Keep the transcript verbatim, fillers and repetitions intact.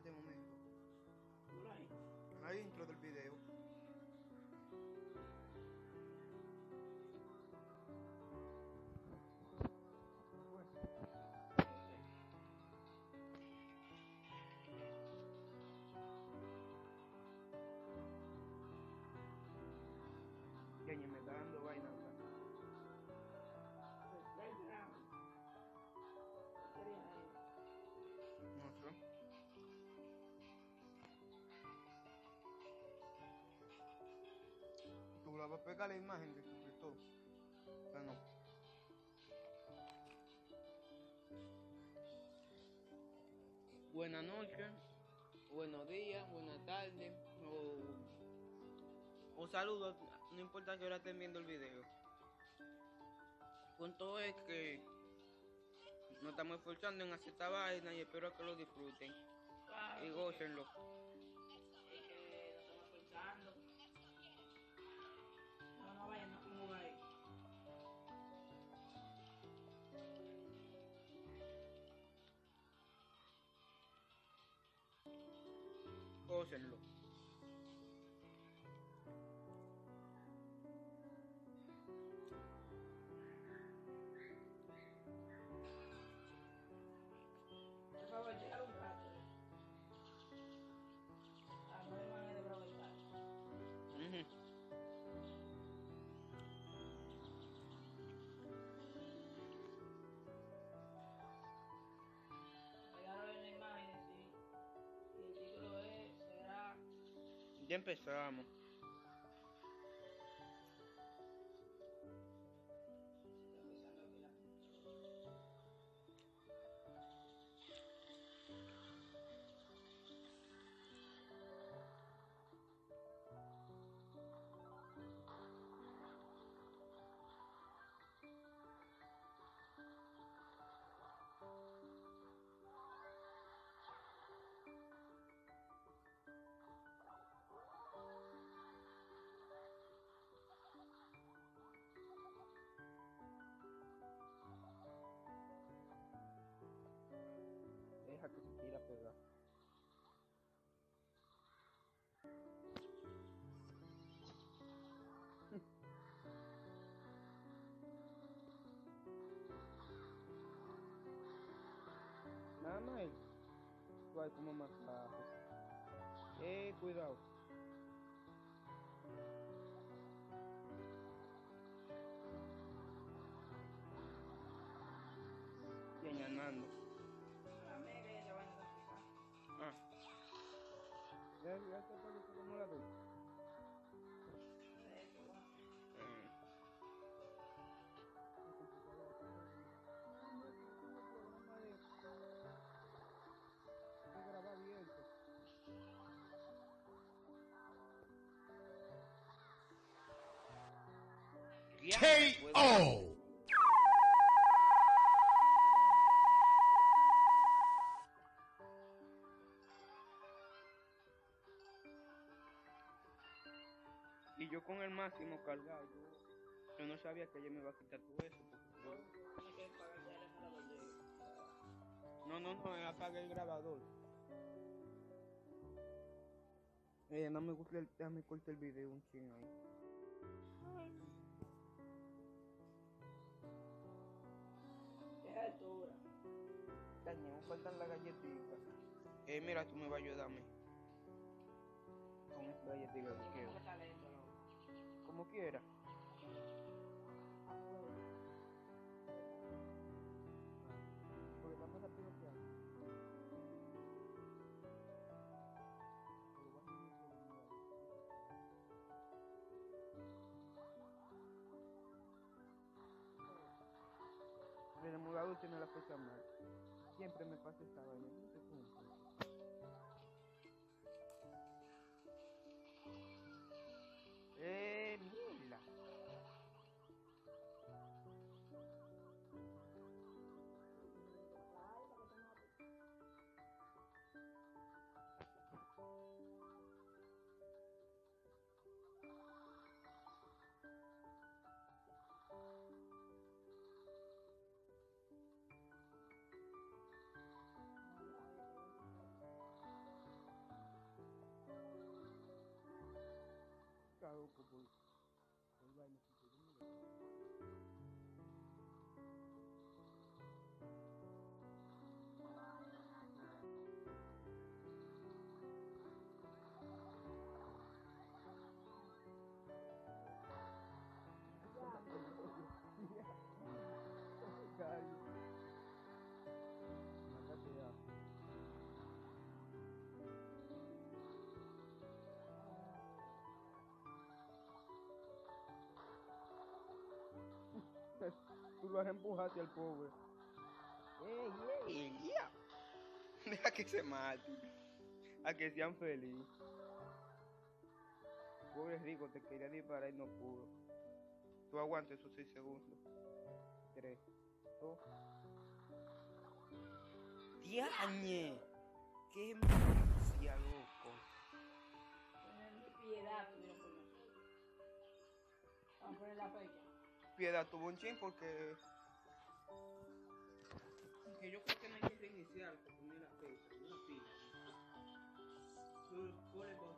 este momento. ¿No hay? Ahí dentro del video. Ya ni me está dando vaina. No sé. Tú la vas a pegar la imagen de suscriptor. O no. Buenas noches, buenos días, buenas tardes o, o saludos, no importa que ahora estén viendo el video. Punto es que nos estamos esforzando en hacer esta vaina y espero que lo disfruten Claro, y gócenlo. es que lo estamos escuchando. No, no vayan, no como ahí. Gócenlo. Por favor, llega un rato. Ah, no hay manera de aprovechar. Uh-huh. Pegaron en la imagen, sí. Y el título es, será... Ya empezamos. Estoy empezando aquí la computadora. Deja que se quiera pegar. Nada más. Guay, como masaje. Eh, cuidado. Señalando. Ah, mira que ya van a explicar. Ah. Ya, ya está todo el acumulador. De hecho, bueno. Eh. La computadora está grabando. No, no, es que no tengo programa de, de grabar abierto. K O Y yo con el máximo cargado, yo, yo no sabía que ella me iba a quitar todo eso. Porque yo... Tiene que pagar ya el emulador de... No, no, no, apaga el grabador. Eh, no me gusta el tema, me corta el video un ching ahí. ¿Qué altura? Daño, faltan las galletitas. Eh, mira, tú me vas a ayudarme. Con esta galletita que quiero. Tiene talento, loco. Como quiera. Porque está más rápido que hago. Pero voy a seguir con el mío. El emulador tiene la fecha mal. Siempre me pasa esta vaina. No sé cómo. Eh, mierda. por, por vaina, porque yo no lo- Gallo. Mátate ya. Tú lo has empujado hacia el pobre. ¡Ey, ey! ¡Elia! Deja que se mate. A que sean felices. Pobre Rico, te quería disparar y no pudo. Tú aguantes esos seis segundos. Tres, dos. ¡Diañe! ¡Qué malicia, loco! Tener piedad tuvieron por nosotros. Vamos a poner la fecha. Piedad tuvo un chin porque... Que yo creo que no hay que reiniciar para poner la fecha. Una pila. Tú pones